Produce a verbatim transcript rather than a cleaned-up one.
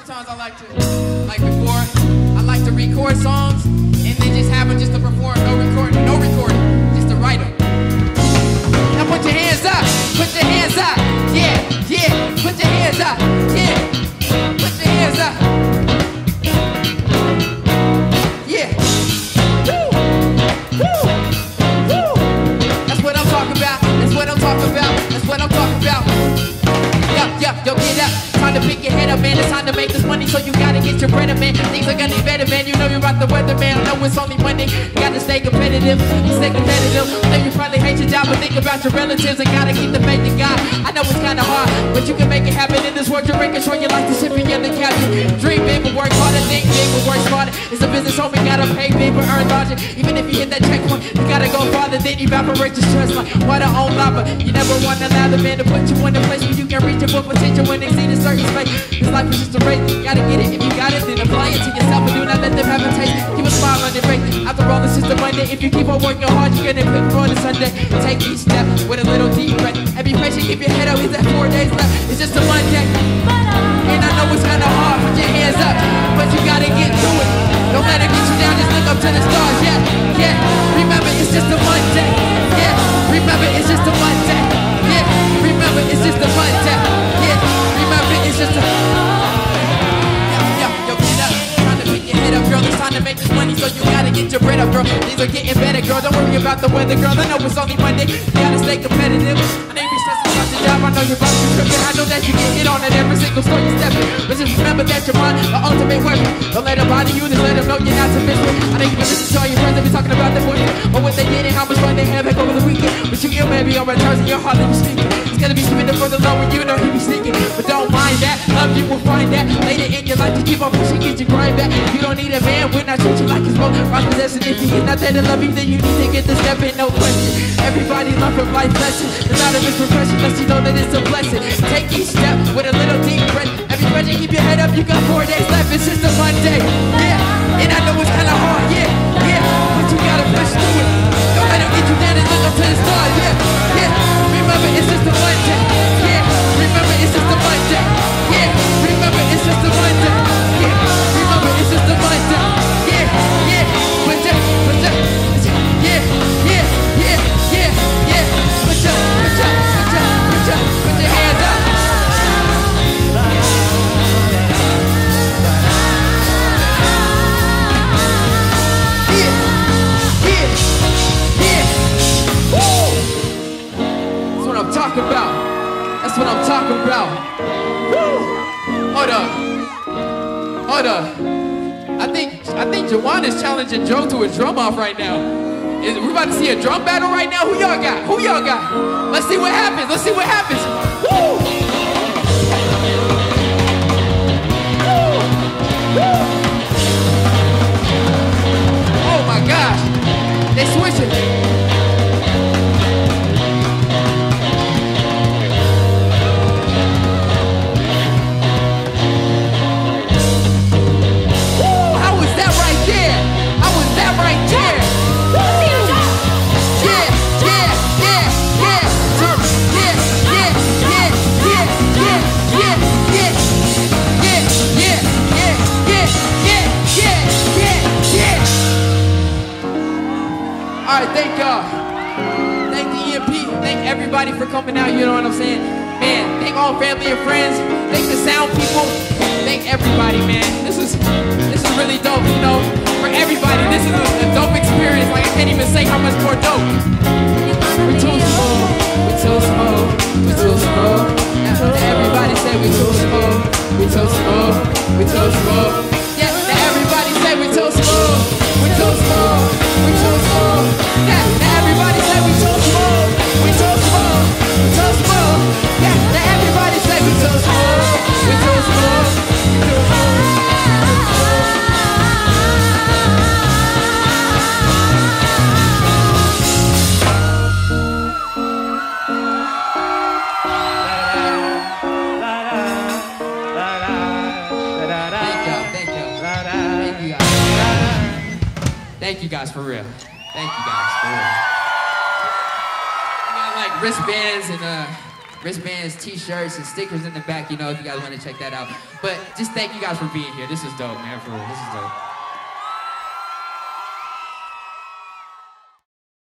sometimes I like to, like before, I like to record songs and then just have them just to perform, no recording, no recording, just to write them. Now put your hands up, put your hands up, yeah, yeah, put your hands up, yeah, put your hands up, yeah, woo, woo, woo. That's what I'm talking about, that's what I'm talking about, that's what I'm talking about. Yup, yup, yo, get up. Time to pick your head up, man. It's time to make this money, so you gotta get your bread up, man. Things are gonna be better, man. You know you're about the weather, man. I know it's only Monday. You gotta stay competitive, stay competitive. I know you probably hate your job, but think about your relatives and gotta keep the faith in God. I know it's kinda hard, but you can make it happen in this world. You're making sure you like to ship in the captain. Dream big, but work harder. Think big, but work smarter. It's a business, homie. Gotta pay big, but earn larger. Even if you hit that checkpoint, you gotta go farther. Then evaporate your stress like water on lava. You never want to allow the man to put you in a place where you can reach your full potential when they see the certain space. This life is just a race, you gotta get it. If you got it, then apply it to yourself and do not let them have a taste. Keep a smile on your face. After all, this is the Monday. If you keep on working hard, you're gonna pick for the Sunday. Take each step with a little deep breath. And be patient, keep your head up. It's that four days left. It's just a Monday. And I know it's kinda hard. Put your hands up, but you gotta get to it. Don't let it get you down. Just look up to the stars. Yeah, yeah. Remember, it's just a Monday. Yeah. Remember, it's just a Monday. Yeah. Remember, it's just a Monday. Yeah. Remember, it's just a. Yeah, yeah. Yo, get up. Time to pick your head up, girl. It's time to make this money, so you gotta get your bread up, girl. Things are getting better, girl. Don't worry about the weather, girl. I know it's only Monday. You gotta stay competitive. I know you're stressing about your job. I know you're about to trip. I know that you get hit on at every single store you step in. But just remember that you're mine, the ultimate weapon. Don't let them bother you, just let them know you're not to miss it. I know you can listen to all your friends that be talking about their boyfriend or what they did and how much fun they had back over the weekend. But you get maybe on returns and your heart that you speaking. It's gonna be spinning for the low when you know he be sneaking. But don't mind that, love you will find that. Later in your life to keep on pushing, get your grind back. You don't need a man when I treat you like his boat. Right possession, if he is not there to love you, then you need to get the step in, no question. Everybody learn from life lessons. It's not a misprofession, unless you know that it's a blessing. Take each step with a little deep breath. Every breath you keep your head up, you got four days left. It's just a Monday, yeah. And I know it's kinda hard, yeah, yeah. But you gotta push through it. Don't let them get you down and look up to the stars, yeah, yeah. Remember, it's just a Monday, yeah. Remember, it's just a Monday, yeah. Remember, it's just a Monday, yeah. Remember, it's just a Monday, yeah, yeah. Put your, put your, yeah, yeah, yeah, yeah, yeah. Put your, put your, put your, put your, put your hands up. I'm talking about. That's what I'm talking about. Woo! Hold up. Hold up. I think I think Jawan is challenging Joe to a drum off right now. Is we about to see a drum battle right now? Who y'all got? Who y'all got? Let's see what happens. Let's see what happens. Woo! Woo! Woo! Oh my gosh. They switching. Thank y'all. Thank the E M P. Thank everybody for coming out. You know what I'm saying? Man, thank all family and friends. Thank the sound people. Thank everybody, man. This is this is really dope. You know, for everybody, this is a, a dope experience. Like I can't even say how much more dope. We're too smooth. We're too smooth. We're too smooth. Everybody say we're too smooth. We're too smooth. We're too smooth. Yeah. Everybody say we're too smooth. We're too smooth. We're too smooth. Yeah, now everybody say we too smooth. We too smooth. We too smooth. Yeah, now everybody say we too smooth. We too smooth. We too smooth. Thank you guys for real. Thank you guys for real. We got like wristbands and uh, wristbands, t-shirts, and stickers in the back, you know, if you guys want to check that out. But just thank you guys for being here. This is dope, man, for real. This is dope.